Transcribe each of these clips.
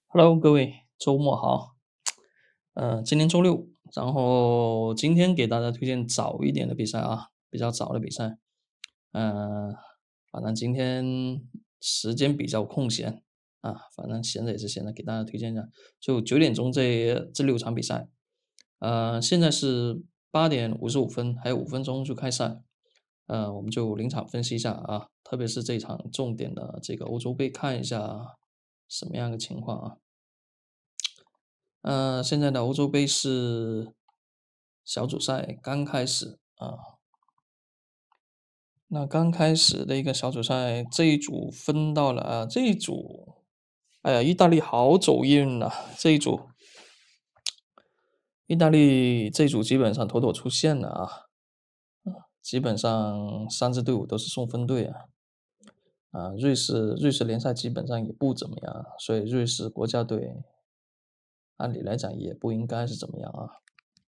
Hello，各位，周末好。今天周六，然后今天给大家推荐早一点的比赛啊，比较早的比赛。呃，反正今天时间比较空闲啊，反正闲着也是闲着，给大家推荐一下，就9点钟这6场比赛。现在是8点55分，还有5分钟就开赛。我们就临场分析一下啊，特别是这场重点的这个欧洲杯，看一下什么样的情况啊。现在的欧洲杯是小组赛刚开始啊，那刚开始的一个小组赛，这一组分到了这一组，哎呀，意大利好走运呐、这一组，意大利这一组基本上妥妥出线了啊，基本上3支队伍都是送分队瑞士联赛基本上也不怎么样，所以瑞士国家队按理来讲也不应该是怎么样啊。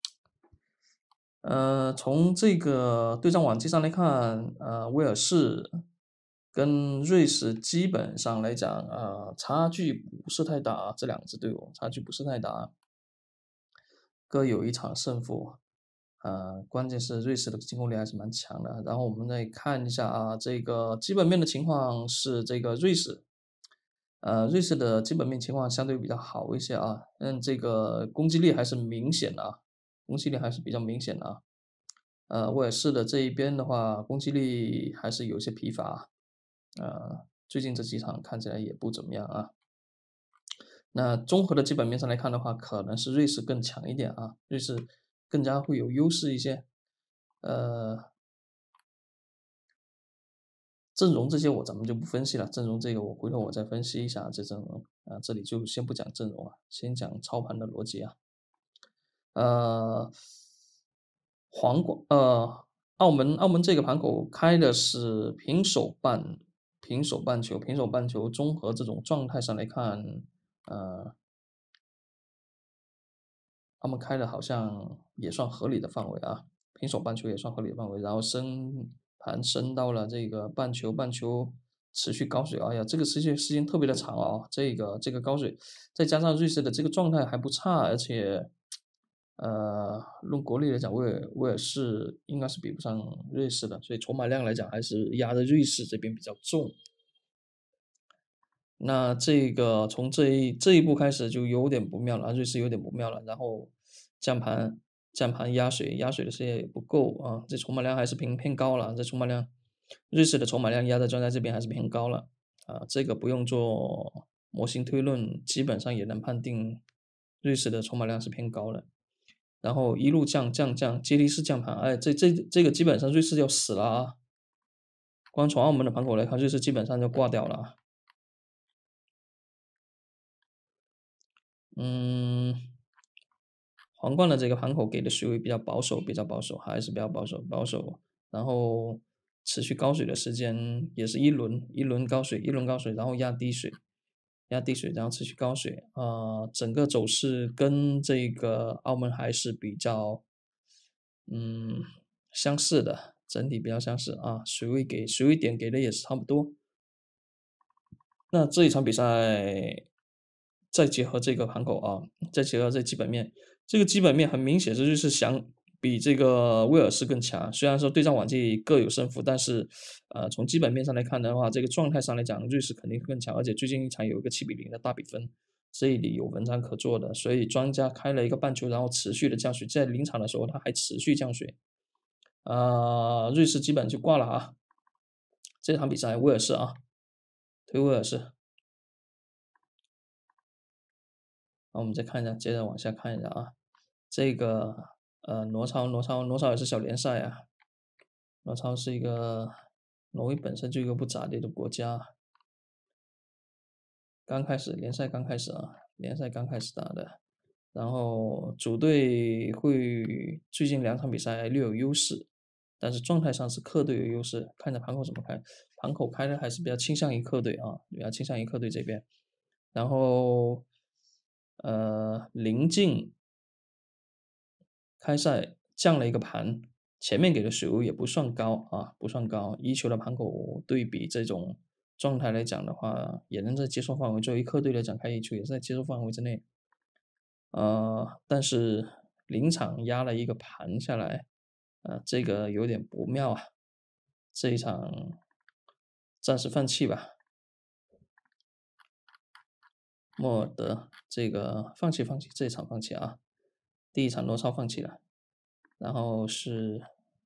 从这个对战往绩上来看，威尔士跟瑞士基本上来讲，差距不是太大啊，这两支队伍差距不是太大，各有一场胜负。关键是瑞士的进攻力还是蛮强的。然后我们再看一下啊，这个基本面的情况是这个瑞士的基本面情况相对比较好一些啊，这个攻击力还是明显的啊，攻击力还是比较明显的啊。威尔士的这一边的话，攻击力还是有些疲乏，最近这几场看起来也不怎么样啊。那综合的基本面上来看的话，可能是瑞士更强一点啊，瑞士更加会有优势一些。呃，阵容这些咱们就不分析了，阵容这个回头我再分析一下这阵容啊，这里就先不讲阵容了，先讲操盘的逻辑啊。呃，皇冠澳门这个盘口开的是平手半球综合这种状态上来看，呃，澳门开的好像也算合理的范围啊，平手半球也算合理的范围，然后升到了这个半球持续高水，哎呀，这个时间特别的长啊，这个高水，再加上瑞士的这个状态还不差，而且论国力来讲，威尔士应该是比不上瑞士的，所以筹码量来讲还是压在瑞士这边比较重。那这个从这一步开始就有点不妙了，瑞士有点不妙了。然后降盘压水的时间也不够啊，这筹码量还是偏高了。这筹码量，瑞士的筹码量压在庄家这边还是偏高了啊，这个不用做模型推论，基本上也能判定瑞士的筹码量是偏高的。然后一路降，阶梯式降盘，哎，这个基本上瑞士要死了啊！光从澳门的盘口来看，瑞士基本上就挂掉了啊。嗯，皇冠的这个盘口给的水位比较保守，还是比较保守。然后持续高水的时间也是一轮高水，然后压低水，然后持续高水整个走势跟这个澳门还是比较嗯相似的，整体比较相似啊，水位点给的也是差不多。那这一场比赛，再结合这个盘口啊，再结合这基本面，这个基本面很明显就是想比这个威尔士更强。虽然说对战往绩各有胜负，但是从基本面上来看的话，这个状态上来讲，瑞士肯定更强，而且最近一场有一个7-0的大比分，这里有文章可做的。所以庄家开了一个半球，然后持续的降水，在临场的时候它还持续降水，瑞士基本就挂了啊。这场比赛威尔士啊，推威尔士。那我们再看一下，接着往下看一下啊，这个挪超也是小联赛啊，挪超是一个挪威本身就一个不咋地的国家，联赛刚开始打的，然后主队会最近2场比赛略有优势，但是状态上是客队有优势，看着盘口怎么开，盘口开的还是比较倾向于客队啊，比较倾向于客队这边，然后临近开赛降了一个盘，前面给的水位也不算高啊，不算高。一球的盘口对比这种状态来讲的话，也能在接受范围。作为客队来讲，开一出也是在接受范围之内。但是临场压了一个盘下来，这个有点不妙啊。这一场暂时放弃吧。莫尔德这个放弃，这一场放弃啊。第一场罗超放弃了，然后是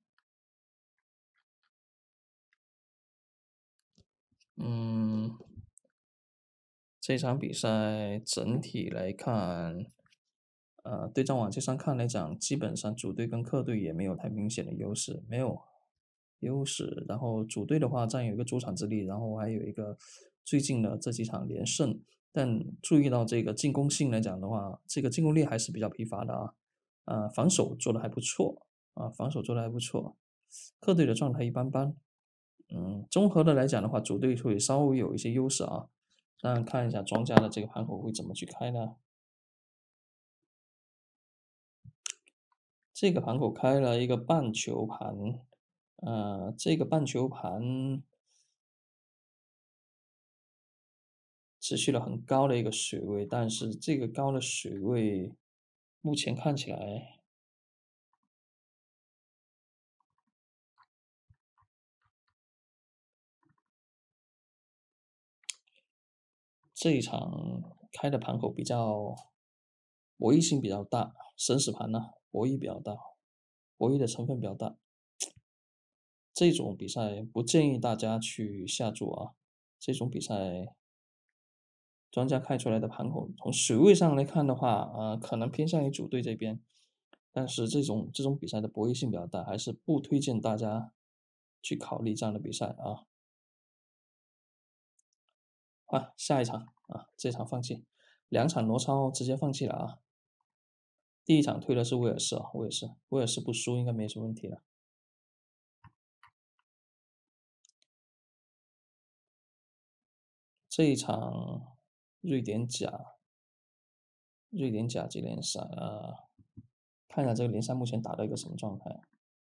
这场比赛整体来看，对战往绩上看来讲，基本上主队跟客队也没有太明显的优势，没有优势。然后主队的话占有一个主场之力，然后还有一个最近的这几场连胜。但注意到这个进攻性来讲的话，这个进攻力还是比较疲乏的啊。防守做的还不错啊，防守做的还不错。客队的状态一般般。综合的来讲的话，主队会稍微有一些优势啊。那看一下庄家的这个盘口会怎么去开呢？这个盘口开了一个半球盘，这个半球盘持续了很高的一个水位，但是这个高的水位目前看起来这一场开的盘口比较博弈性比较大，生死盘呢博弈比较大，博弈的成分比较大。这种比赛不建议大家去下注啊。这种比赛庄家开出来的盘口，从水位上来看的话，可能偏向于主队这边，但是这种比赛的博弈性比较大，还是不推荐大家去考虑这样的比赛啊。下一场啊，这场放弃，两场挪超直接放弃了啊。第一场推的是威尔士啊，威尔士不输应该没什么问题了。这一场瑞典甲级联赛啊，看一下这个联赛目前打到一个什么状态，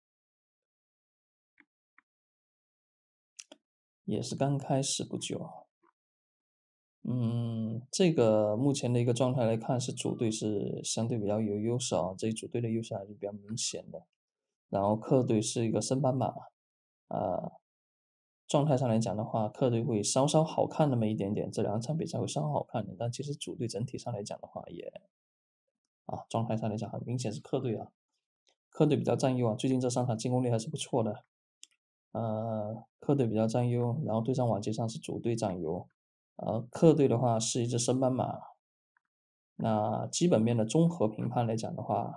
也是刚开始不久。这个目前的一个状态来看，是主队是相对比较有优势啊，这主队的优势还是比较明显的。然后客队是一个升班马，状态上来讲的话，客队会稍稍好看那么一点点，这两场比赛会稍好看点，但其实主队整体上来讲的话也，状态上来讲很明显是客队啊，客队比较占优啊，最近这三场进攻力还是不错的，客队比较占优，然后对战往绩上是主队占优，客队的话是一支升班马，那基本面的综合评判来讲的话，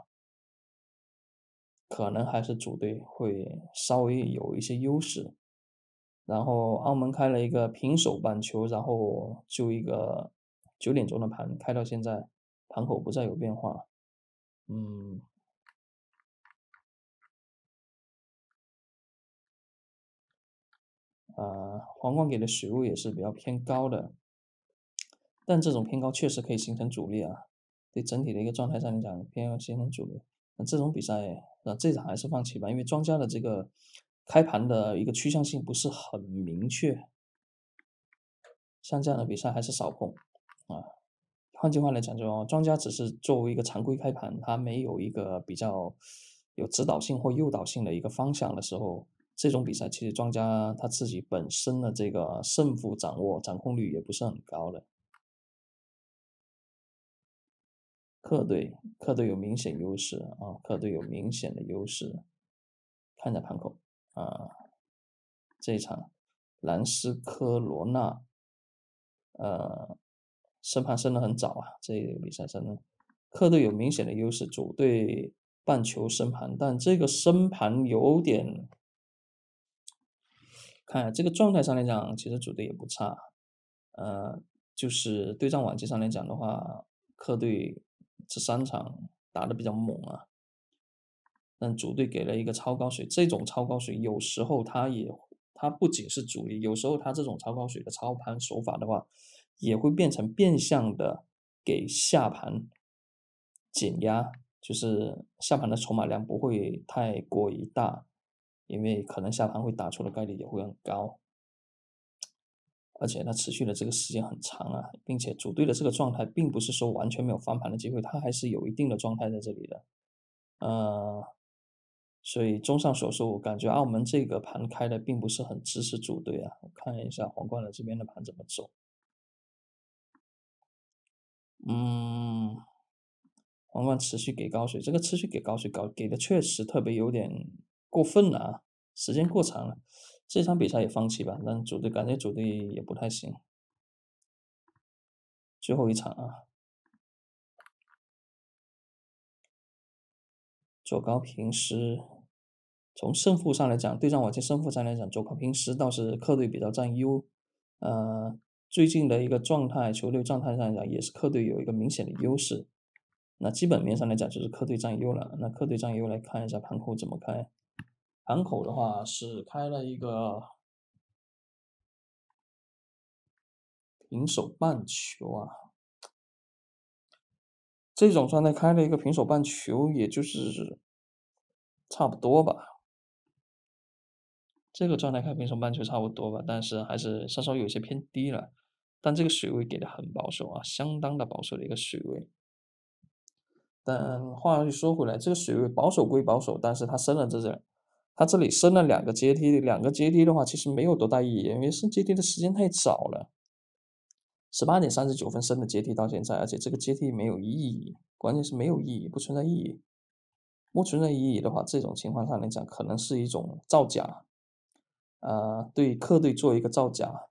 可能还是主队会稍微有一些优势。然后澳门开了一个平手半球，然后就一个9点钟的盘开到现在，盘口不再有变化。皇冠给的水位也是比较偏高的，但这种偏高确实可以形成阻力啊。对整体的一个状态上来讲，偏要形成阻力。那这种比赛，这场还是放弃吧，因为庄家的这个开盘的一个趋向性不是很明确，像这样的比赛还是少碰啊。换句话来讲，就庄家只是作为一个常规开盘，它没有一个比较有指导性或诱导性的一个方向的时候，这种比赛其实庄家他自己本身的这个胜负掌控率也不是很高的。客队有明显优势啊，客队有明显的优势。看一下盘口啊，这一场兰斯科罗纳，升盘升得很早啊，这个比赛升的，客队有明显的优势，主队半球升盘，但这个升盘有点，看这个状态上来讲，其实主队也不差，就是对战往绩上来讲的话，客队这三场打得比较猛啊，但主队给了一个超高水，这种超高水有时候它不仅是主力，有时候它这种超高水的操盘手法的话，也会变成变相的给下盘减压，就是下盘的筹码量不会太过于大，因为可能下盘会打出的概率也会很高。 而且它持续的这个时间很长啊，并且组队的这个状态并不是说完全没有翻盘的机会，它还是有一定的状态在这里的。呃，所以综上所述，我感觉澳门这个盘开的并不是很支持组队啊。我看一下皇冠的这边的盘怎么走。嗯，皇冠持续给高水，这个持续给高水给的确实特别有点过分了啊，时间过长了。这场比赛也放弃吧，但组队感觉组队也不太行。最后一场啊，左高平失。从胜负上来讲，对战往期胜负上来讲，左高平失倒是客队比较占优。最近的一个状态，球队状态上来讲，也是客队有一个明显的优势。那基本面上来讲，就是客队占优了。那客队占优来看一下盘口怎么开。盘口的话是开了一个平手半球啊，这种状态开了一个平手半球，也就是差不多吧。这个状态开平手半球差不多吧，但是还是稍稍有些偏低了。但这个水位给的很保守啊，相当的保守的一个水位。但话又说回来，这个水位保守归保守，但是它升了它这里升了两个阶梯，两个阶梯的话其实没有多大意义，因为升阶梯的时间太早了，18:39升的阶梯到现在，而且这个阶梯没有意义，关键是没有意义，不存在意义。不存在意义的话，这种情况上来讲，可能是一种造假，对客队做一个造假。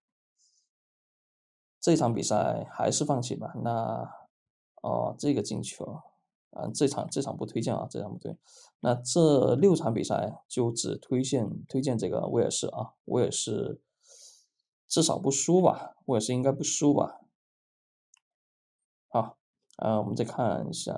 这场比赛还是放弃吧。那这个进球，这场不推荐啊，这场不推。那这6场比赛就只推荐这个威尔士啊，威尔士至少不输吧，威尔士应该不输吧。好，我们再看一下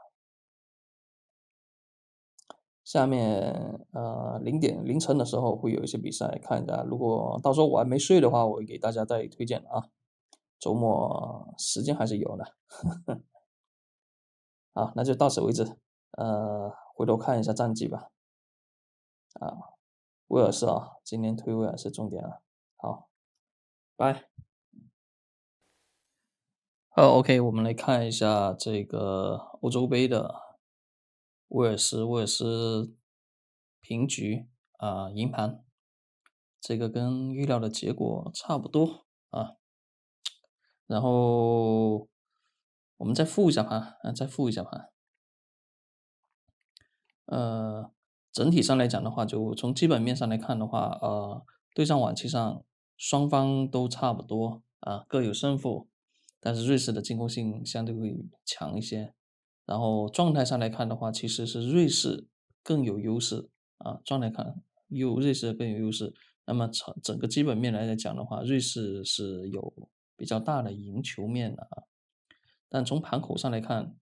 下面凌晨的时候会有一些比赛看一下，如果到时候我还没睡的话，我会给大家再推荐啊。周末时间还是有的。好，那就到此为止。回头看一下战绩吧。威尔士啊，今年推威尔士重点啊。好，拜。好，OK，我们来看一下这个欧洲杯的威尔斯平局赢盘，这个跟预料的结果差不多啊。然后我们再复一下盘，再复一下盘。整体上来讲的话，就从基本面上来看的话，对战晚期上双方都差不多啊，各有胜负，但是瑞士的进攻性相对会强一些。然后状态上来看的话，其实是瑞士更有优势啊，状态看瑞士更有优势。那么整个基本面来讲的话，瑞士是有比较大的赢球面的啊。但从盘口上来看，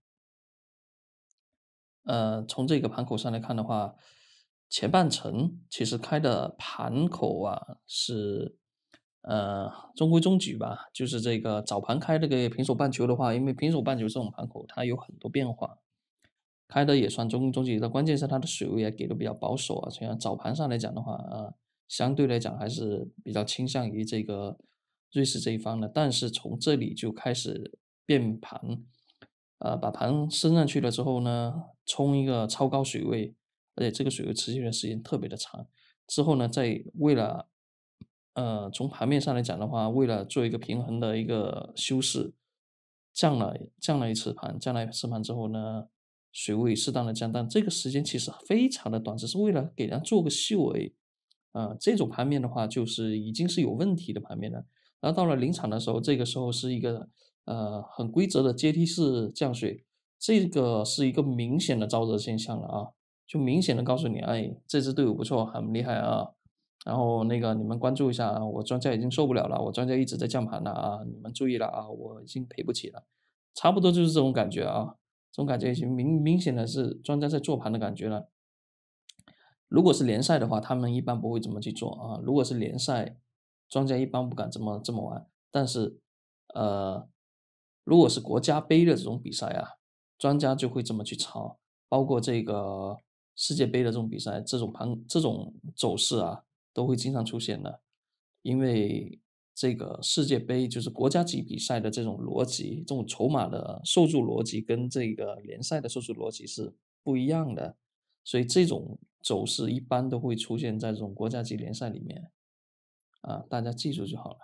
从这个盘口上来看的话，前半程其实开的盘口啊是中规中矩吧，就是这个早盘开这个平手半球的话，因为平手半球这种盘口它有很多变化，开的也算中规中矩的，关键是它的水位也给的比较保守啊。所以早盘上来讲的话，相对来讲还是比较倾向于这个瑞士这一方的，但是从这里就开始变盘。把盘升上去了之后呢，冲一个超高水位，而且这个水位持续的时间特别的长。之后呢，再为了从盘面上来讲的话，为了做一个平衡的一个修饰，降了一次盘，降了一次盘之后呢，水位适当的降，但这个时间其实非常的短，只是为了给人做个秀而已。这种盘面的话，就是已经是有问题的盘面了。然后到了临场的时候，这个时候是一个很规则的阶梯式降水，这个是一个明显的燥热现象了啊，就明显的告诉你，哎，这支队伍不错，很厉害啊。然后那个你们关注一下啊，我庄家已经受不了了，我庄家一直在降盘了啊，你们注意了啊，我已经赔不起了，差不多就是这种感觉啊，这种感觉已经明显的是庄家在做盘的感觉了。如果是联赛的话，他们一般不会这么去做啊。如果是联赛，庄家一般不敢这么玩。但是，如果是国家杯的这种比赛啊，庄家就会这么去炒。包括这个世界杯的这种比赛，这种走势啊，都会经常出现的。因为这个世界杯就是国家级比赛的这种逻辑，这种筹码的受注逻辑跟这个联赛的受注逻辑是不一样的，所以这种走势一般都会出现在这种国家级联赛里面啊，大家记住就好了。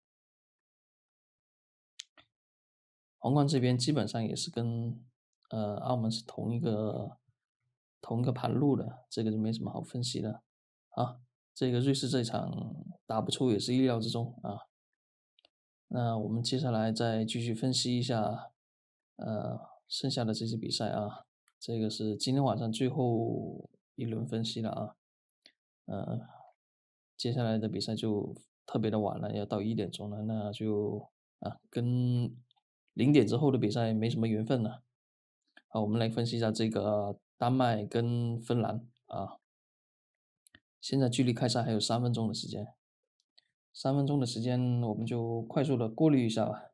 皇冠这边基本上也是跟澳门是同一个盘路的，这个就没什么好分析的啊。这个瑞士这场打不出也是意料之中啊。那我们接下来再继续分析一下剩下的这些比赛啊。这个是今天晚上最后一轮分析了啊。接下来的比赛就特别的晚了，要到1点钟了，那就跟0点之后的比赛没什么缘分了。好，我们来分析一下这个丹麦跟芬兰啊。现在距离开赛还有3分钟的时间，3分钟的时间我们就快速的过滤一下吧。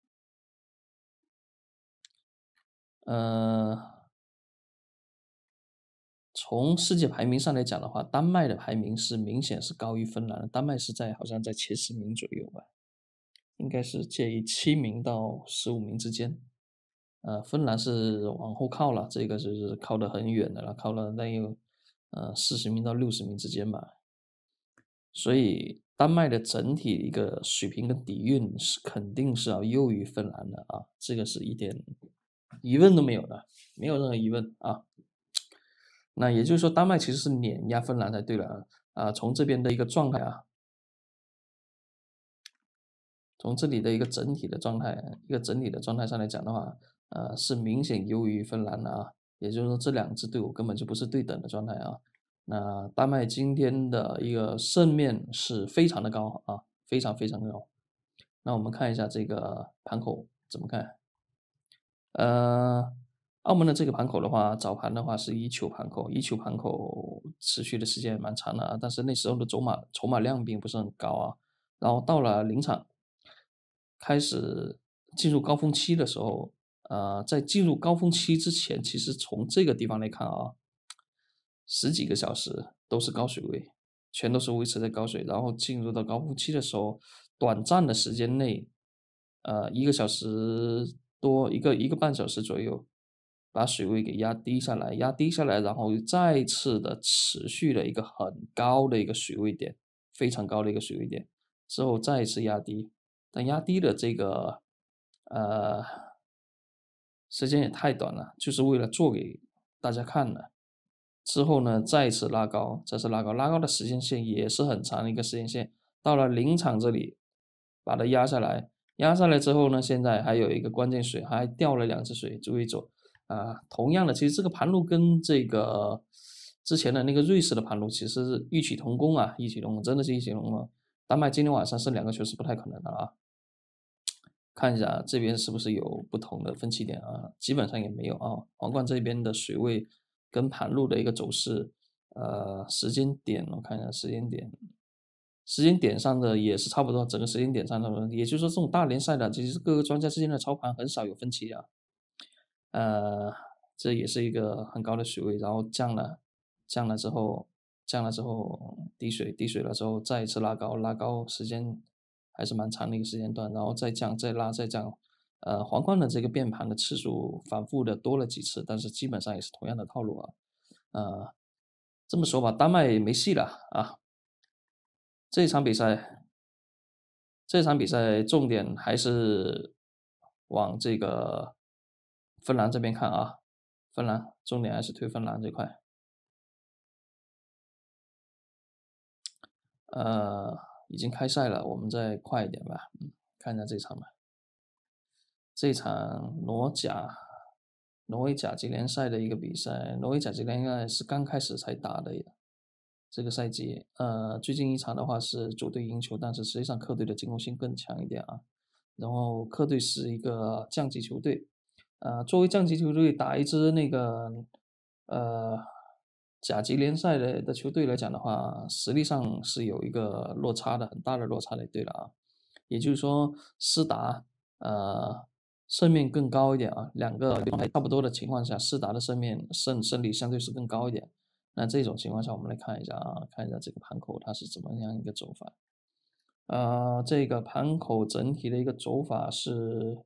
从世界排名上来讲的话，丹麦的排名是明显是高于芬兰的，丹麦是好像在前10名左右吧，应该是介于7名到15名之间。芬兰是往后靠了，这个就是靠得很远的了，靠了大约40名到60名之间吧。所以丹麦的整体一个水平跟底蕴是肯定是要优于芬兰的啊，这个是一点疑问都没有的，没有任何疑问啊。那也就是说，丹麦其实是碾压芬兰才对了啊。从这边的一个状态啊，从这里的一个整体的状态上来讲的话，是明显优于芬兰的啊。也就是说，这2支队伍根本就不是对等的状态啊。那丹麦今天的一个胜面是非常的高啊，非常非常的高。那我们看一下这个盘口怎么看？澳门的这个盘口的话，早盘的话是一球盘口，一球盘口持续的时间也蛮长的啊，但是那时候的筹码量并不是很高啊。然后到了临场，开始进入高峰期的时候，在进入高峰期之前，其实从这个地方来看啊，十几个小时都是高水位，全都是维持在高水，然后进入到高峰期的时候，短暂的时间内，1个小时多，一个半小时左右，把水位给压低下来，然后再次的持续了一个很高的一个水位点，非常高的一个水位点，之后再一次压低，但压低的这个呃时间也太短了，就是为了做给大家看的。之后呢，再次拉高，拉高的时间线也是很长的一个时间线。到了临场这里，把它压下来，压下来之后呢，现在还有一个关键水，还掉了2次水，注意走啊。同样的，其实这个盘路跟这个之前的那个瑞士的盘路其实是异曲同工啊，异曲同工，真的是异曲同工。丹麦今天晚上胜2个球是不太可能的啊。看一下这边是不是有不同的分歧点啊？基本上也没有啊。皇冠这边的水位跟盘路的一个走势，时间点我看一下时间点上的也是差不多，整个时间点上的，也就是说这种大联赛的，其实各个专家之间的操盘很少有分歧啊。这也是一个很高的水位，然后降了之后，滴水了之后再一次拉高时间还是蛮长的一个时间段，然后再降再拉再降，皇冠的这个变盘的次数反复的多了几次，但是基本上也是同样的套路啊。这么说吧，丹麦没戏了啊。这场比赛，重点还是往这个芬兰这边看啊，芬兰重点还是推芬兰这块。已经开赛了，我们再快一点吧，看一下这场吧。这场挪威甲级联赛的一个比赛，挪威甲级联赛是刚开始才打的这个赛季，最近一场的话是主队赢球，但是实际上客队的进攻性更强一点啊。然后客队是一个降级球队，作为降级球队打一支那个甲级联赛的球队来讲的话，实力上是有一个落差的，很大的落差的，对了啊。也就是说，斯达胜面更高一点啊，两个状态差不多的情况下，斯达的胜率相对是更高一点。那这种情况下，我们来看一下啊，看一下这个盘口它是怎么样一个走法。 这个盘口整体的一个走法是，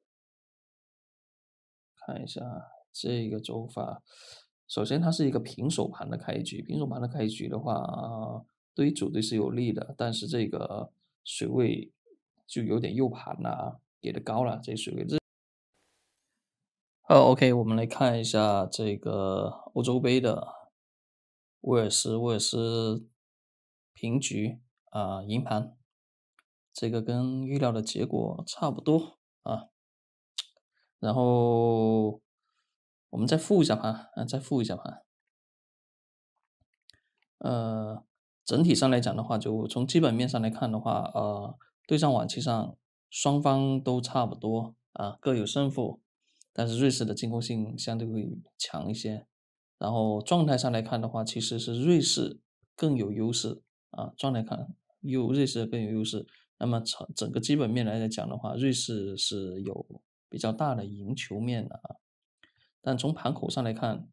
看一下这个走法，首先它是一个平手盘的开局，平手盘的开局的话，对于主队是有利的，但是这个水位就有点右盘了，给的高了，这水位。OK，我们来看一下这个欧洲杯的威尔斯平局赢盘，这个跟预料的结果差不多啊。然后我们再复一下盘，再复一下盘。整体上来讲的话，就从基本面上来看的话，对战晚期上双方都差不多各有胜负，但是瑞士的进攻性相对会强一些。然后状态上来看的话，其实是瑞士更有优势状态看，瑞士更有优势。那么整个基本面来讲的话，瑞士是有比较大的赢球面的但从盘口上来看，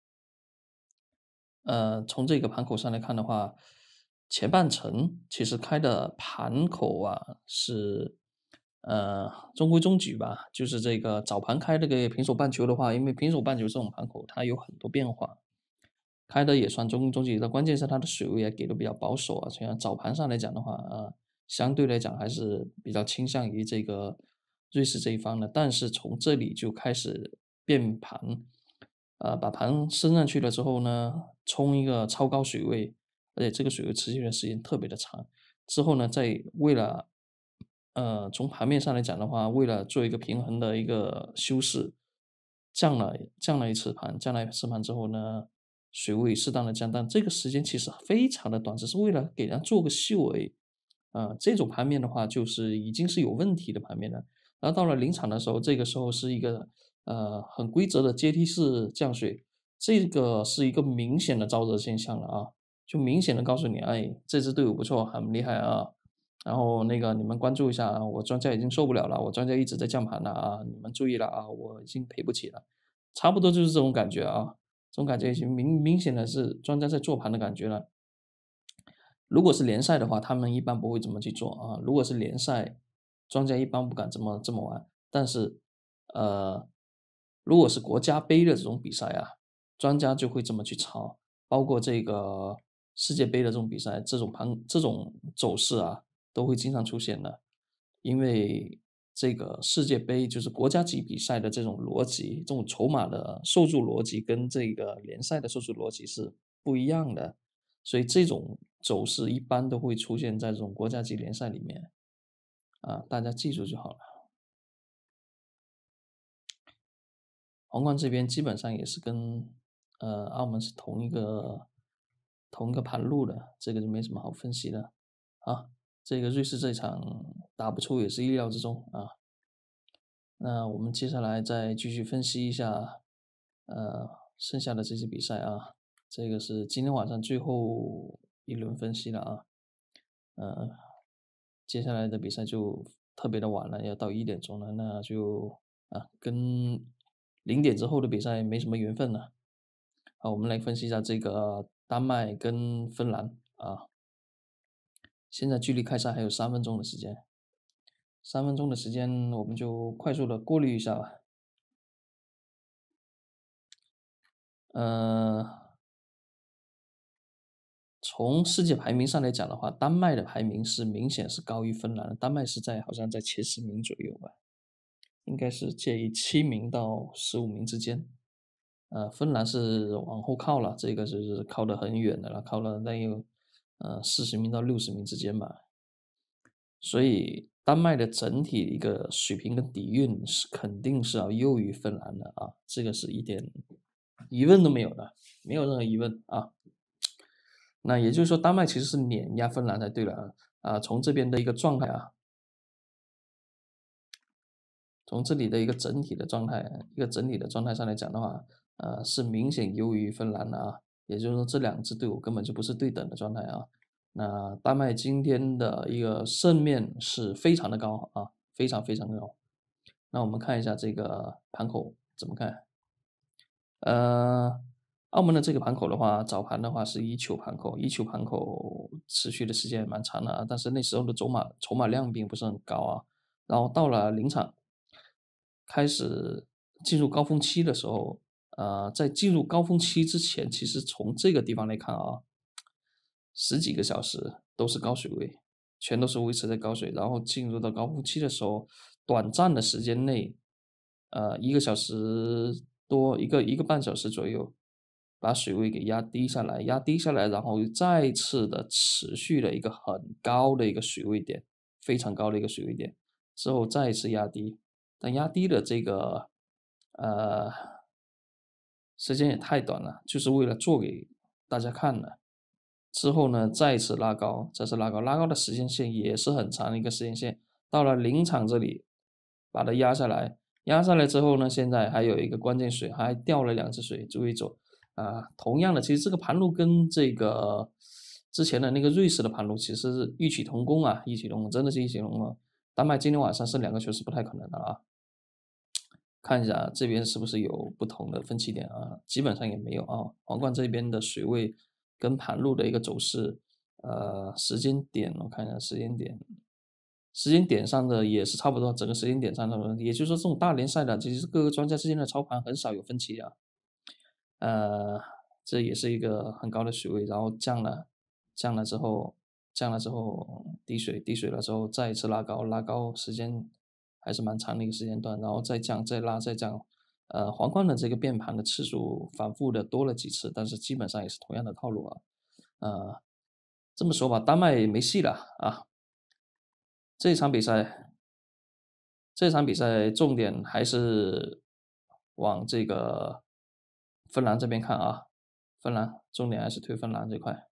从这个盘口上来看的话，前半程其实开的盘口是中规中矩吧，就是这个早盘开这个平手半球的话，因为平手半球这种盘口它有很多变化，开的也算中规中矩的，关键是它的水位也给的比较保守虽然早盘上来讲的话，相对来讲还是比较倾向于这个瑞士这一方的，但是从这里就开始变盘，把盘升上去了之后呢，冲一个超高水位，而且这个水位持续的时间特别的长。之后呢，再为了从盘面上来讲的话，为了做一个平衡的一个修饰，降了一次盘，降了一次盘之后呢，水位适当的降，但这个时间其实非常的短，只是为了给人做个秀而已。这种盘面的话，就是已经是有问题的盘面了。然后到了临场的时候，这个时候是一个很规则的阶梯式降水，这个是一个明显的沼泽现象了就明显的告诉你，哎，这支队伍不错，很厉害然后那个你们关注一下我庄家已经受不了了，我庄家一直在降盘了你们注意了我已经赔不起了，差不多就是这种感觉这种感觉已经明显的是庄家在做盘的感觉了。如果是联赛的话，他们一般不会这么去做如果是联赛，庄家一般不敢这么玩。但是，如果是国家杯的这种比赛庄家就会这么去抄。包括这个世界杯的这种比赛，这种走势都会经常出现的。因为这个世界杯就是国家级比赛的这种逻辑，这种筹码的受注逻辑跟这个联赛的受注逻辑是不一样的。所以这种走势一般都会出现在这种国家级联赛里面大家记住就好了。皇冠这边基本上也是跟澳门是同一个盘路的，这个就没什么好分析的这个瑞士这场打不出也是意料之中那我们接下来再继续分析一下剩下的这些比赛这个是今天晚上最后一轮分析了接下来的比赛就特别的晚了，要到1点钟了，那就跟0点之后的比赛没什么缘分了。好，我们来分析一下这个丹麦跟芬兰现在距离开赛还有3分钟的时间，3分钟的时间我们就快速的过滤一下吧。从世界排名上来讲的话，丹麦的排名是明显是高于芬兰的，丹麦是好像在前10名左右吧，应该是介于7名到15名之间。芬兰是往后靠了，这个就是靠得很远的了，靠了大有40名到60名之间吧。所以丹麦的整体一个水平跟底蕴是肯定是要优于芬兰的这个是一点疑问都没有的，没有任何疑问那也就是说，丹麦其实是碾压芬兰才对了从这边的一个状态从这里的一个整体的状态上来讲的话，是明显优于芬兰的也就是说，这两支队伍根本就不是对等的状态那丹麦今天的一个胜面是非常的高非常非常高。那我们看一下这个盘口怎么看？ 澳门的这个盘口的话，早盘的话是一球盘口，一球盘口持续的时间也蛮长的啊，但是那时候的筹码量并不是很高啊。然后到了临场，开始进入高峰期的时候，在进入高峰期之前，其实从这个地方来看啊，十几个小时都是高水位，全都是维持在高水。然后进入到高峰期的时候，短暂的时间内，一个小时多，一个半小时左右，把水位给压低下来，压低下来，然后再次的持续了一个很高的一个水位点，非常高的一个水位点，之后再一次压低，但压低的这个呃时间也太短了，就是为了做给大家看的。之后呢，再次拉高，再次拉高，拉高的时间线也是很长的一个时间线。到了临场这里，把它压下来，压下来之后呢，现在还有一个关键水，还掉了2次水，注意走啊。同样的，其实这个盘路跟这个之前的那个瑞士的盘路其实是异曲同工啊，异曲同工，真的是异曲同工。丹麦今天晚上剩2个球是不太可能的啊。看一下这边是不是有不同的分歧点啊？基本上也没有啊。皇冠这边的水位跟盘路的一个走势，时间点我看一下时间点，时间点上的也是差不多，整个时间点上的，也就是说这种大联赛的，其实各个庄家之间的操盘很少有分歧啊。呃，这也是一个很高的水位，然后降了之后，降了之后滴水了之后再一次拉高，拉高时间还是蛮长的一个时间段，然后再降，再拉，再降。皇冠的这个变盘的次数反复的多了几次，但是基本上也是同样的套路啊。呃，这么说吧，丹麦没戏了啊。这场比赛，这场比赛重点还是往这个芬兰这边看啊，芬兰重点还是推芬兰这块。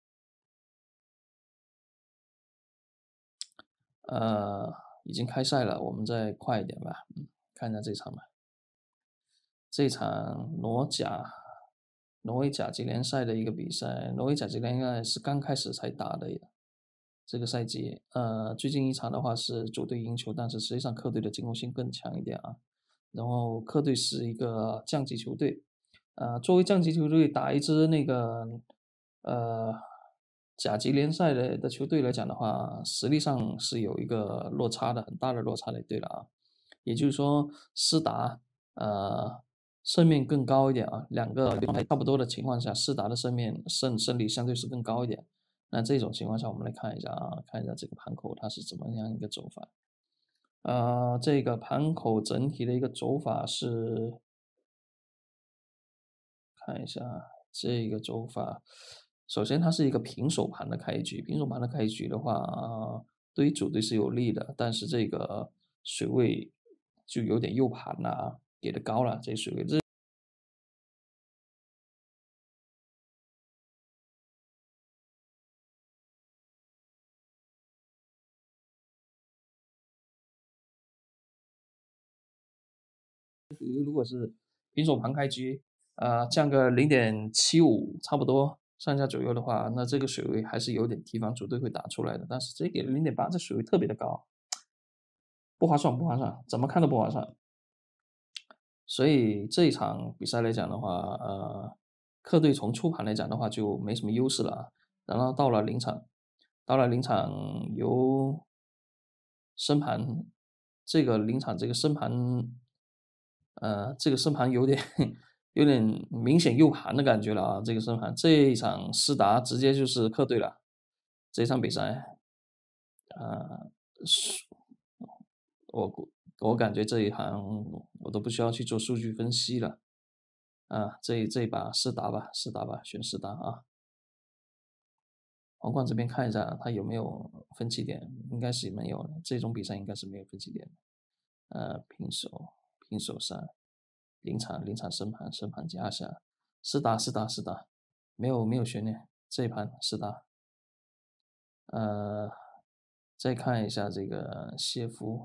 已经开赛了，我们再快一点吧，看一下这场吧。这场挪威甲级联赛的一个比赛，挪威甲级联赛是刚开始才打的这个赛季，最近一场的话是主队赢球，但是实际上客队的进攻性更强一点啊。然后客队是一个降级球队，作为降级球队打一支那个呃甲级联赛的球队来讲的话，实力上是有一个落差的，很大的落差的，对了啊。也就是说，斯达胜面更高一点啊，两个流派差不多的情况下，斯达的胜率相对是更高一点。那这种情况下，我们来看一下啊，看一下这个盘口它是怎么样一个走法。这个盘口整体的一个走法是，看一下这个走法。首先，它是一个平手盘的开局，平手盘的开局的话，对于主队是有利的，但是这个水位就有点诱盘了，给的高了，这水位。如果是平手盘开局，降个0.75差不多上下左右的话，那这个水位还是有点提防主队会打出来的。但是这给了0.8，这水位特别的高，不划算，不划算，怎么看都不划算。所以这一场比赛来讲的话，客队从出盘来讲的话就没什么优势了啊。然后到了临场由升盘，这个临场这个升盘，这个升盘有点有点明显诱盘的感觉了啊！这个升盘这一场斯达直接就是客队了，这场比赛，是我我感觉这一行我都不需要去做数据分析了啊，这一把斯达吧，斯达吧，选斯达啊。皇冠这边看一下它有没有分歧点，应该是没有的，这种比赛应该是没有分歧点的。平手3，临场升盘加下，是打，没有悬念，这一盘是打。呃，再看一下这个谢夫，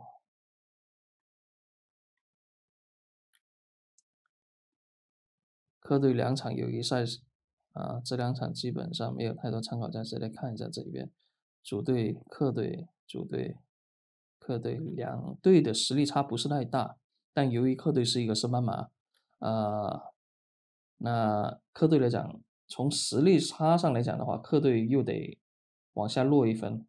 客队2场友谊赛事，这2场基本上没有太多参考价值。来看一下这边，主队、客队、主队、客队两队的实力差不是太大，但由于客队是一个升班马，呃， 那客队来讲，从实力差上来讲的话，客队又得往下落一分。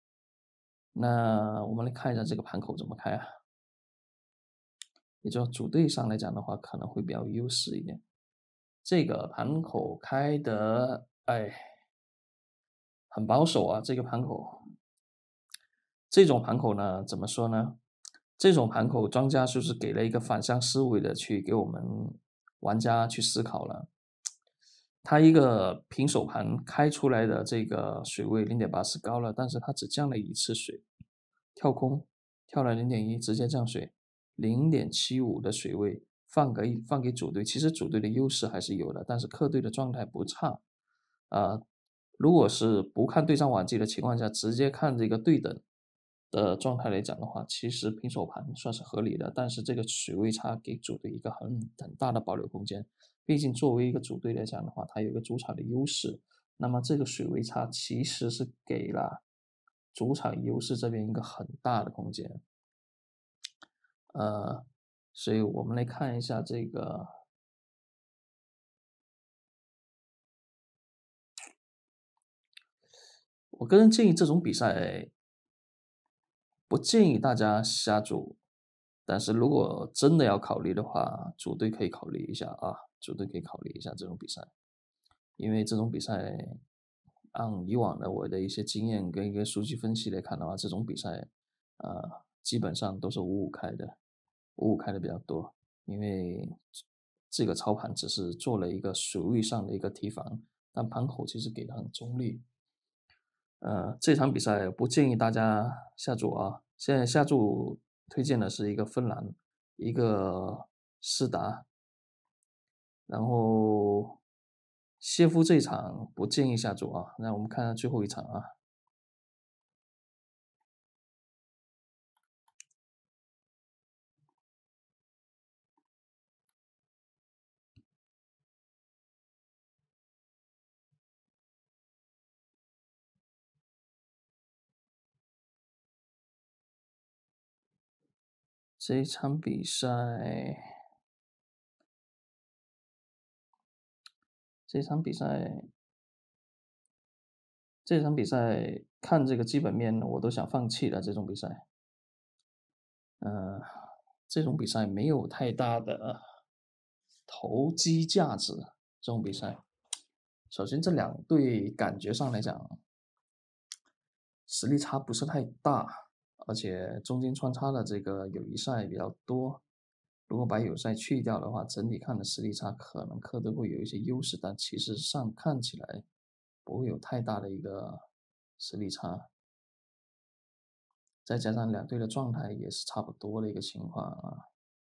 那我们来看一下这个盘口怎么开啊？也就主队上来讲的话，可能会比较有优势一点。这个盘口开的，哎，很保守啊，这个盘口。这种盘口呢，怎么说呢？这种盘口，庄家就是给了一个反向思维的去给我们玩家去思考了。它一个平手盘开出来的这个水位0.8是高了，但是它只降了一次水，跳空跳了0.1，直接降水，0.75的水位放给主队。其实主队的优势还是有的，但是客队的状态不差。如果是不看对战晚绩的情况下，直接看这个对等的状态来讲的话，其实平手盘算是合理的，但是这个水位差给主队一个很大的保留空间。毕竟作为一个主队来讲的话，它有一个主场的优势，那么这个水位差其实是给了主场优势这边一个很大的空间。所以我们来看一下这个，我个人建议这种比赛不建议大家下注，但是如果真的要考虑的话，主队可以考虑一下啊，主队可以考虑一下这种比赛，因为这种比赛按以往的我的一些经验跟一个数据分析来看的话，这种比赛基本上都是五五开的，五五开的比较多，因为这个操盘只是做了一个水位上的一个提防，但盘口其实给的很中立。这场比赛不建议大家下注啊。现在下注推荐的是一个芬兰，一个斯达，然后谢夫这场不建议下注啊。那我们看看最后一场啊，这一场比赛，这场比赛，这场比赛看这个基本面，我都想放弃了。这种比赛，呃，这种比赛没有太大的投机价值。这种比赛，首先这两队感觉上来讲，实力差不是太大，而且中间穿插的这个友谊赛比较多。如果把友赛去掉的话，整体看的实力差可能客队会有一些优势，但其实上看起来不会有太大的一个实力差。再加上两队的状态也是差不多的一个情况啊。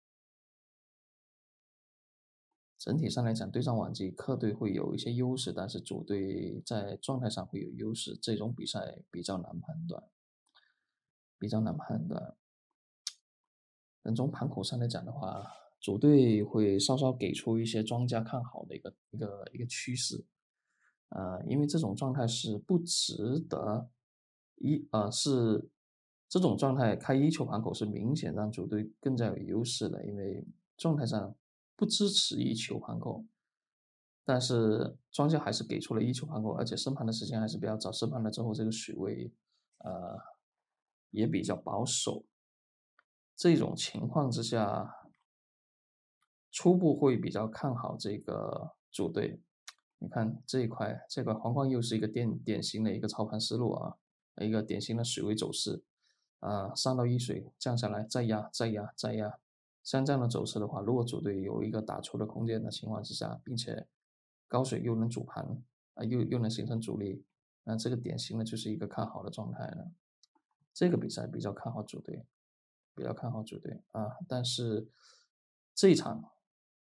整体上来讲，对战晚绩客队会有一些优势，但是主队在状态上会有优势，这种比赛比较难判断，比较难判断。但从盘口上来讲的话，主队会稍稍给出一些庄家看好的一个趋势，因为这种状态是不值得是这种状态开一球盘口是明显让主队更加有优势的，因为状态上不支持一球盘口，但是庄家还是给出了一球盘口，而且升盘的时间还是比较早，升盘了之后这个水位呃也比较保守。这种情况之下，初步会比较看好这个主队。你看这一块，这个黄框又是一个典型的一个操盘思路啊，一个典型的水位走势上到一水降下来，再压，再压，再压。像这样的走势的话，如果主队有一个打出的空间的情况之下，并且高水又能主盘又能形成阻力，那这个典型的就是一个看好的状态了。这个比赛比较看好主队。比较看好主队但是这一场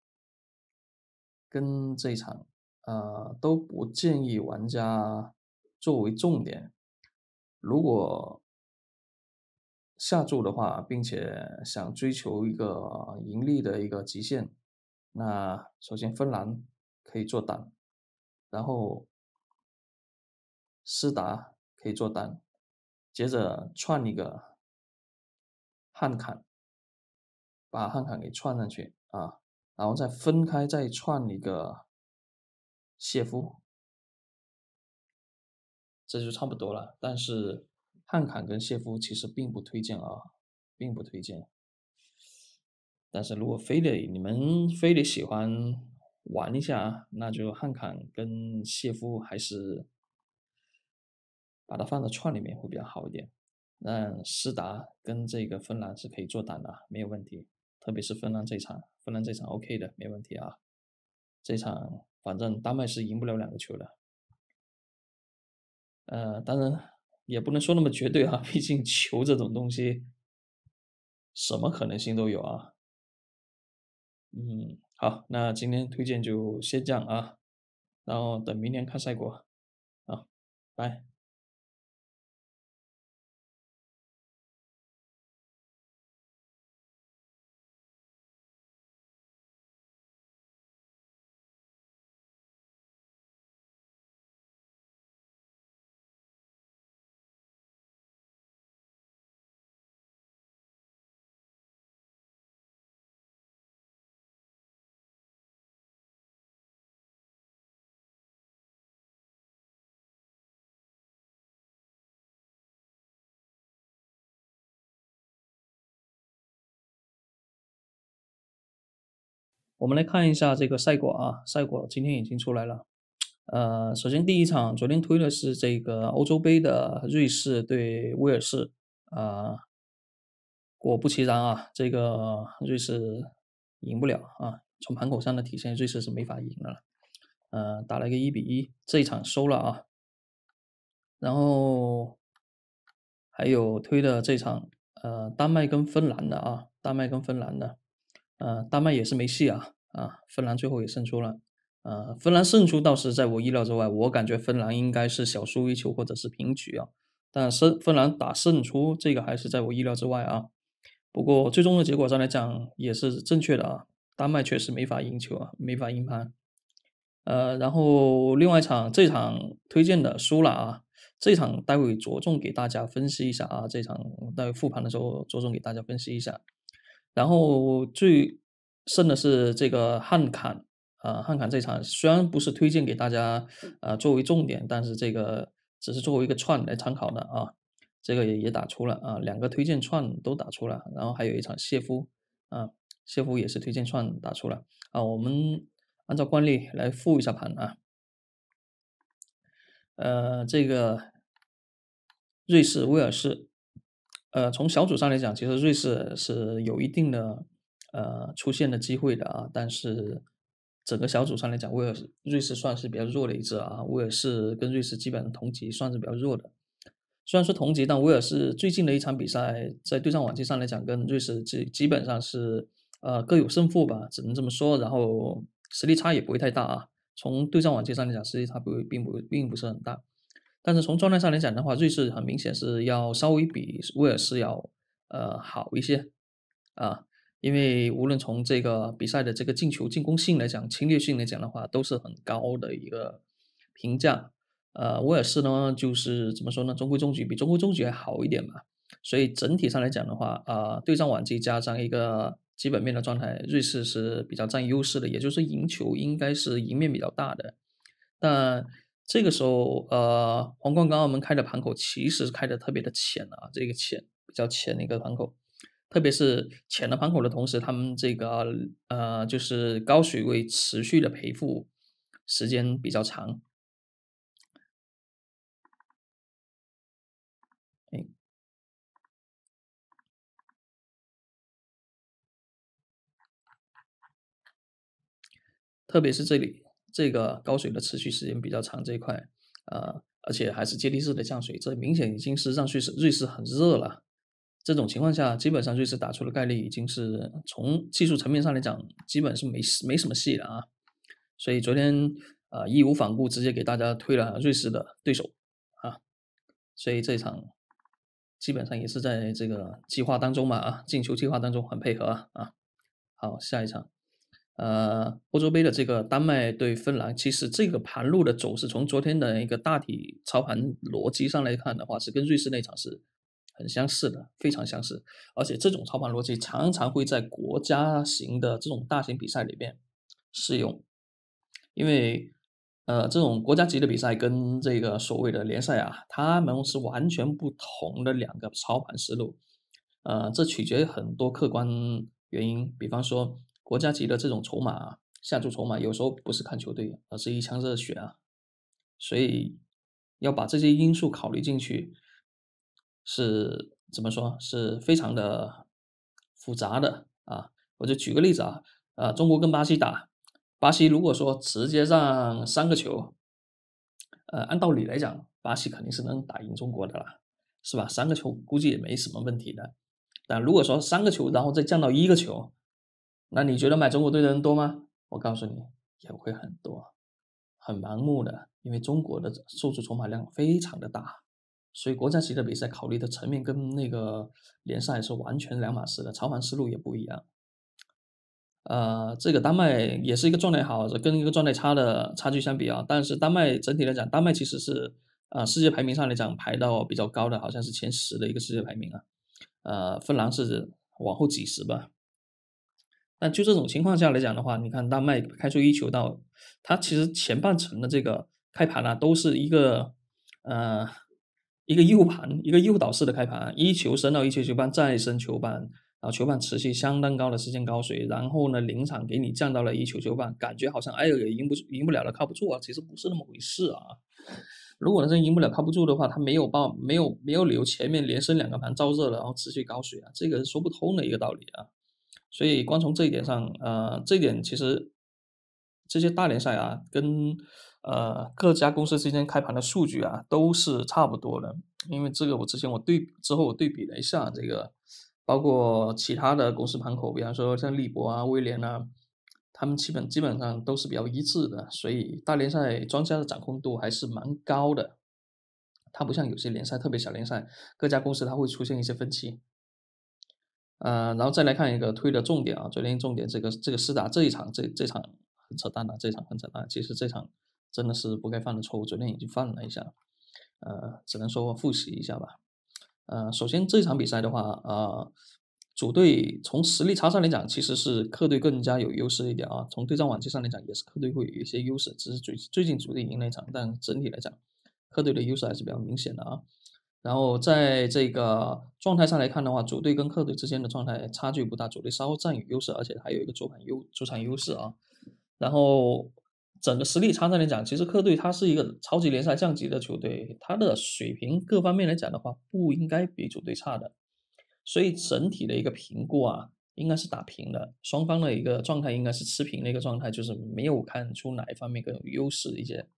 跟这一场都不建议玩家作为重点。如果下注的话，并且想追求一个盈利的一个极限，那首先芬兰可以做单，然后斯达可以做单，接着串一个汉坎，把汉坎给串上去然后再分开再串一个谢夫，这就差不多了。但是汉坎跟谢夫其实并不推荐啊，并不推荐。但是如果你们非得喜欢玩一下，那就汉坎跟谢夫还是把它放在串里面会比较好一点。那施达跟这个芬兰是可以做单的，没有问题。特别是芬兰这场，芬兰这场 OK 的，没问题啊。这场反正丹麦是赢不了2个球的。当然也不能说那么绝对啊，毕竟球这种东西，什么可能性都有啊。好，那今天推荐就先这样啊，然后等明天看赛果。好，拜。我们来看一下这个赛果啊，赛果今天已经出来了。首先第一场昨天推的是这个欧洲杯的瑞士对威尔士，果不其然啊，这个瑞士赢不了啊，从盘口上的体现，瑞士是没法赢的了。打了一个1-1，这一场收了啊。然后还有推的这场，丹麦跟芬兰的啊，丹麦跟芬兰的，丹麦也是没戏啊，芬兰最后也胜出了，芬兰胜出倒是在我意料之外，我感觉芬兰应该是小输一球或者是平局啊，但芬兰打胜出这个还是在我意料之外啊。不过最终的结果上来讲也是正确的啊，丹麦确实没法赢球啊，没法赢盘。然后另外一场这场推荐的输了啊，这场待会着重给大家分析一下啊，这场待会复盘的时候着重给大家分析一下。然后最胜的是这个汉坎，汉坎这场虽然不是推荐给大家作为重点，但是这个只是作为一个串来参考的啊，这个也打出了啊，2个推荐串都打出了，然后还有一场谢夫啊，谢夫也是推荐串打出了啊，我们按照惯例来复一下盘啊。这个瑞士、威尔士，从小组上来讲，其实瑞士是有一定的出线的机会的啊，但是整个小组上来讲，瑞士算是比较弱的一支啊，威尔士跟瑞士基本上同级，算是比较弱的。虽然说同级，但威尔士最近的一场比赛，在对战往绩上来讲，跟瑞士基本上是各有胜负吧，只能这么说。然后实力差也不会太大啊，从对战往绩上来讲，实力差并不是很大。但是从状态上来讲的话，瑞士很明显是要稍微比威尔士要好一些啊，因为无论从这个比赛的这个进球进攻性来讲，侵略性来讲的话，都是很高的一个评价。威尔士呢，就是怎么说呢，中规中矩，比中规中矩还好一点嘛。所以整体上来讲的话，对战往绩加上一个基本面的状态，瑞士是比较占优势的，也就是赢球应该是赢面比较大的。但这个时候，皇冠跟澳门开的盘口其实开的特别的浅啊，这个浅比较浅的一个盘口，特别是浅的盘口的同时，他们这个就是高水位持续的赔付时间比较长。哎，特别是这个高水的持续时间比较长这一块，而且还是阶梯式的降水，这明显已经是让瑞士很热了。这种情况下，基本上瑞士打出的概率已经是从技术层面上来讲，基本是没什么戏了啊。所以昨天义无反顾直接给大家推了瑞士的对手啊，所以这一场基本上也是在这个计划当中嘛进球计划当中很配合啊。好，下一场。欧洲杯的这个丹麦对芬兰，其实这个盘路的走势，从昨天的一个大体操盘逻辑上来看的话，是跟瑞士那场是很相似的，非常相似。而且这种操盘逻辑常常会在国家型的这种大型比赛里边适用，因为这种国家级的比赛跟这个所谓的联赛啊，他们是完全不同的两个操盘思路。这取决于很多客观原因，比方说国家级的这种筹码啊，下注筹码有时候不是看球队，而是一腔热血啊，所以要把这些因素考虑进去，是怎么说？是非常的复杂的啊。我就举个例子啊，中国跟巴西打，巴西如果说直接让3个球，按道理来讲，巴西肯定是能打赢中国的啦，是吧？3个球估计也没什么问题的。但如果说3个球，然后再降到1个球，那你觉得买中国队的人多吗？我告诉你，也会很多，很盲目的，因为中国的受注筹码量非常的大，所以国家级的比赛考虑的层面跟那个联赛是完全两码事的，操盘思路也不一样。这个丹麦也是一个状态好，跟一个状态差的差距相比啊，但是丹麦整体来讲，丹麦其实是世界排名上来讲排到比较高的，好像是前10的一个世界排名啊。芬兰是往后几十吧。但就这种情况下来讲的话，你看丹麦开出1球到，它其实前半程的这个开盘啊，都是呃一个诱盘，一个诱导式的开盘，1球升到1球球半，再升球半，然后球半持续相当高的时间高水，然后呢临场给你降到了1球球半，感觉好像哎呦也赢不了了，靠不住啊，其实不是那么回事啊。如果真赢不了靠不住的话，他没有理由前面连升2个盘燥热了，然后持续高水啊，这个是说不通的一个道理啊。所以光从这一点上，这一点其实这些大联赛啊，跟各家公司之间开盘的数据啊，都是差不多的。因为这个我之前我对比了一下，这个包括其他的公司盘口，比方说像利博啊、威廉啊，他们基本上都是比较一致的，所以大联赛庄家的掌控度还是蛮高的。它不像有些联赛，特别小联赛，各家公司它会出现一些分歧。然后再来看一个推的重点啊，昨天重点这个施打这场很扯淡的，这场很扯淡。其实这场真的是不该犯的错误，昨天已经犯了一下，只能说复习一下吧。首先这场比赛的话，主队从实力差上来讲，其实是客队更加有优势一点啊。从对战往绩上来讲，也是客队会有一些优势，只是最近主队赢了一场，但整体来讲，客队的优势还是比较明显的啊。然后在这个状态上来看的话，主队跟客队之间的状态差距不大，主队稍微占有优势，而且还有一个主场优势啊。然后整个实力差上来讲，其实客队它是一个超级联赛降级的球队，它的水平各方面来讲的话，不应该比主队差的。所以整体的一个评估啊，应该是打平的，双方的一个状态应该是持平的一个状态，就是没有看出哪一方面更有优势一些。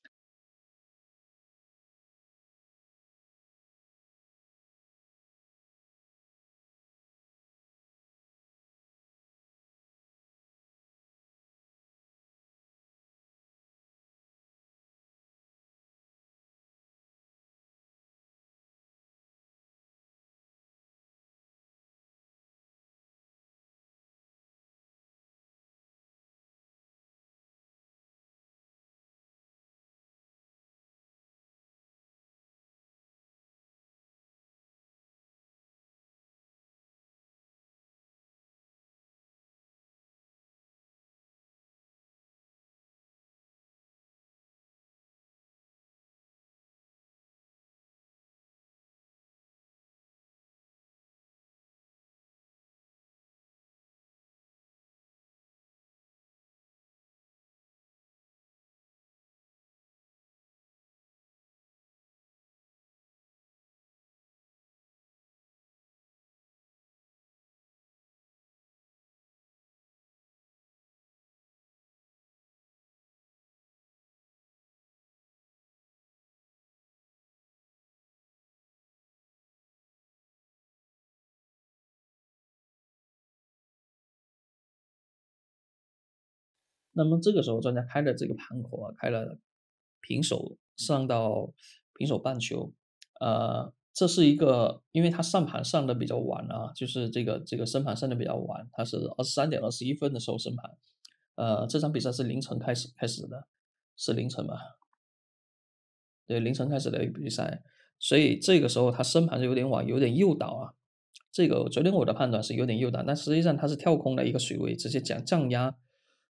那么这个时候专家开的这个盘口啊，开了平手上到平手半球，这是一个，因为它上盘上的比较晚啊，就是这个升盘升的比较晚，它是23:21的时候升盘，这场比赛是凌晨开始的，是凌晨吧？对，凌晨开始的一个比赛，所以这个时候它升盘是有点晚，有点诱导啊。这个昨天我的判断是有点诱导，但实际上它是跳空的一个水位，直接降压，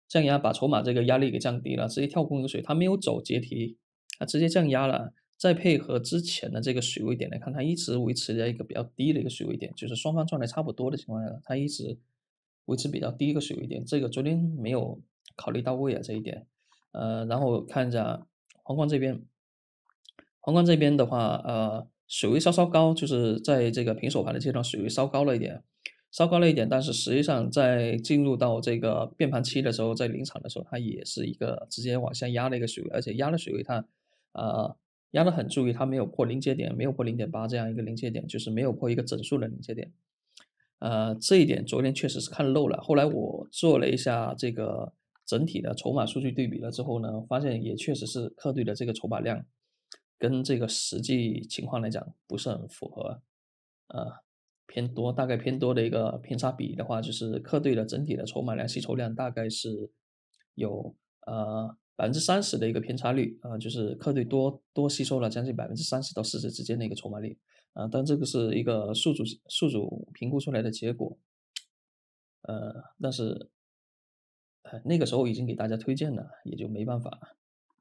降压把筹码这个压力给降低了，直接跳空一个水，它没有走阶梯，它直接降压了。再配合之前的这个水位点来看，它一直维持在一个比较低的一个水位点，就是双方状态差不多的情况下，它一直维持比较低一个水位点，这个昨天没有考虑到位啊这一点。然后看一下皇冠这边，皇冠这边的话，水位稍稍高，就是在这个平手盘的阶段，水位稍高了一点，稍高了一点。但是实际上，在进入到这个变盘期的时候，在临场的时候，它也是一个直接往下压的一个水位，而且压的水位它，压得很注意，它没有破临界点，没有破0.8这样一个临界点，就是没有破一个整数的临界点。这一点昨天确实是看漏了。后来我做了一下这个整体的筹码数据对比了之后呢，发现也确实是客队的这个筹码量跟这个实际情况来讲不是很符合，呃，偏多，大概偏多的一个偏差比的话，就是客队的整体的筹码量吸筹量大概是有30%的一个偏差率，就是客队多吸收了将近30%到40%之间的一个筹码率。但这个是一个宿主评估出来的结果，但是，那个时候已经给大家推荐了，也就没办法。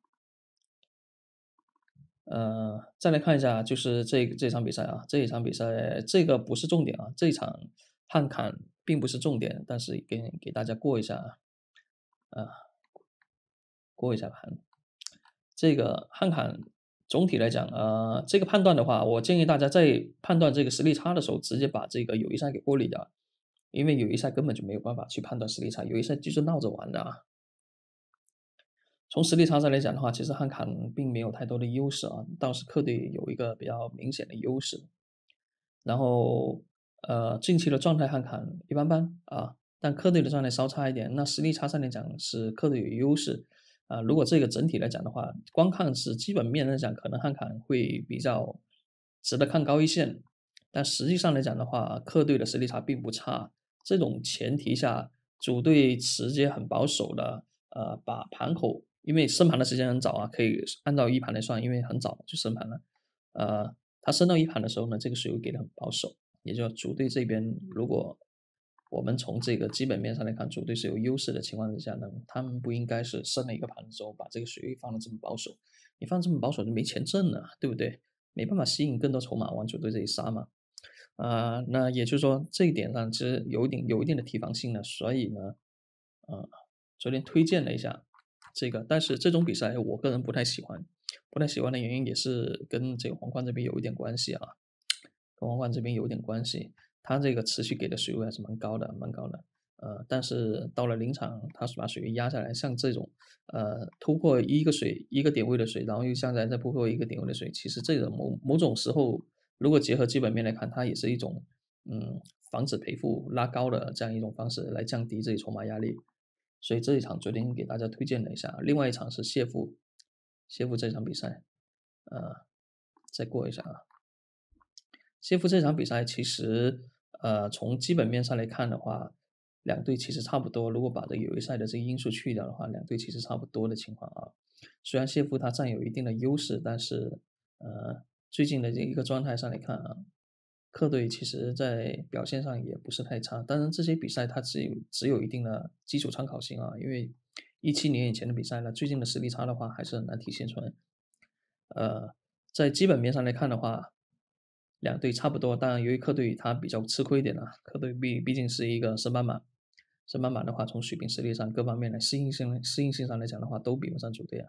再来看一下，就是这场比赛啊，这一场比赛这个不是重点啊，这一场汉坎并不是重点，但是给大家过一下啊，过一下盘。这个汉坎总体来讲，这个判断的话，我建议大家在判断这个实力差的时候，直接把这个友谊赛给过滤掉，因为友谊赛根本就没有办法去判断实力差，友谊赛就是闹着玩的啊。从实力差上来讲的话，其实汉坎并没有太多的优势啊，倒是客队有一个比较明显的优势。然后，近期的状态汉坎一般般啊，但客队的状态稍差一点。那实力差上来讲是客队有优势啊。如果这个整体来讲的话，光看是基本面来讲，可能汉坎会比较值得看高一线，但实际上来讲的话，客队的实力差并不差。这种前提下，主队直接很保守的，把盘口，因为升盘的时间很早啊，可以按照一盘来算，因为很早就升盘了，他升到一盘的时候呢，这个水位给的很保守，也就是主队这边，如果我们从这个基本面上来看，主队是有优势的情况之下呢，他们不应该是升了一个盘的时候把这个水位放的这么保守，你放这么保守就没钱挣了，对不对？没办法吸引更多筹码往主队这里杀嘛。那也就是说这一点上其实有一定的提防性的，所以呢，昨天推荐了一下这个，但是这种比赛我个人不太喜欢，不太喜欢的原因也是跟这个皇冠这边有一点关系啊，跟皇冠这边有点关系，它这个持续给的水位还是蛮高的，蛮高的。但是到了临场，它是把水位压下来，像这种突破一个点位的水，然后又下来再突破一个点位的水，其实这个某种时候，如果结合基本面来看，它也是一种防止赔付拉高的这样一种方式来降低这里筹码压力。所以这一场昨天给大家推荐了一下，另外一场是谢夫这场比赛，再过一下啊。谢夫这场比赛其实，从基本面上来看的话，两队其实差不多。如果把这个友谊赛的这个因素去掉的话，两队其实差不多的情况啊。虽然谢夫他占有一定的优势，但是，最近的这一个状态上来看啊，客队其实在表现上也不是太差。当然，这些比赛它只有一定的基础参考性啊，因为17年以前的比赛呢，最近的实力差的话还是很难体现出来。在基本面上来看的话，两队差不多。当然，由于客队他比较吃亏一点啊，客队毕竟是一个升班马，升班马的话，从水平实力上各方面的适应性上来讲的话，都比不上主队啊。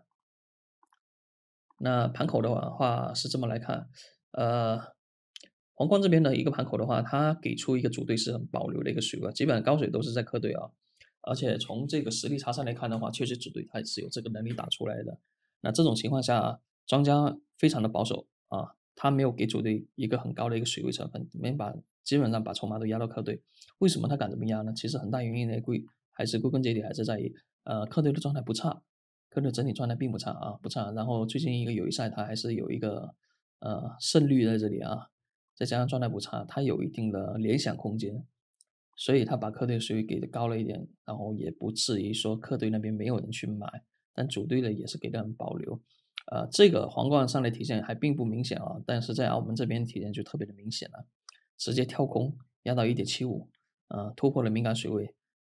那盘口的话是这么来看，皇冠这边的一个盘口的话，它给出一个主队是很保留的一个水位，基本上高水都是在客队啊。而且从这个实力差上来看的话，确实主队他是有这个能力打出来的。那这种情况下，庄家非常的保守啊，他没有给主队一个很高的一个水位成分，基本上把筹码都压到客队。为什么他敢这么压呢？其实很大原因呢，还是归根结底还是在于，客队的状态不差，客队整体状态并不差啊，不差。然后最近一个友谊赛，他还是有一个胜率在这里啊，再加上状态不差，他有一定的联想空间，所以他把客队水位给的高了一点，然后也不至于说客队那边没有人去买，但主队的也是给的很保留。这个皇冠上来体现还并不明显啊，但是在澳门这边体现就特别的明显了，直接跳空压到1.75，突破了敏感水位，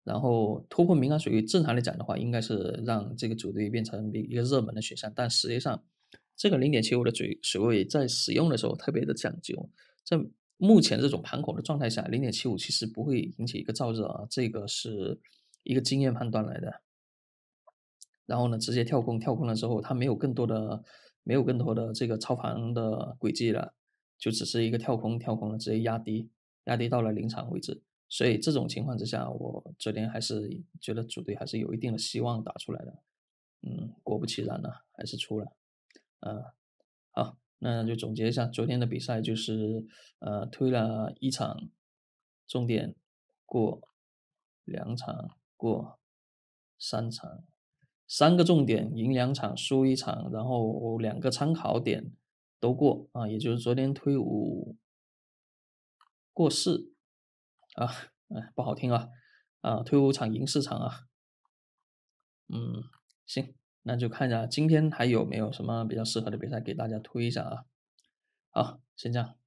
然后突破民航水域，正常来讲的话，应该是让这个组队变成一个热门的选项，但实际上这个0.75的水位在使用的时候特别的讲究，在目前这种盘口的状态下，0.75其实不会引起一个燥热啊，这个是一个经验判断来的。然后呢，直接跳空，跳空了之后，它没有更多的这个超盘的轨迹了，就只是一个跳空，跳空了直接压低，压低到了临场位置。所以这种情况之下，我昨天还是觉得主队还是有一定的希望打出来的。果不其然呢，还是出了。呃，好，那就总结一下昨天的比赛，就是推了1场重点过，2场过，3场。3个重点赢2场，输1场，然后2个参考点都过啊，也就是昨天推5过4啊，不好听啊，推5场赢4场啊。嗯，行，那就看一下今天还有没有什么比较适合的比赛给大家推一下啊。好，先这样。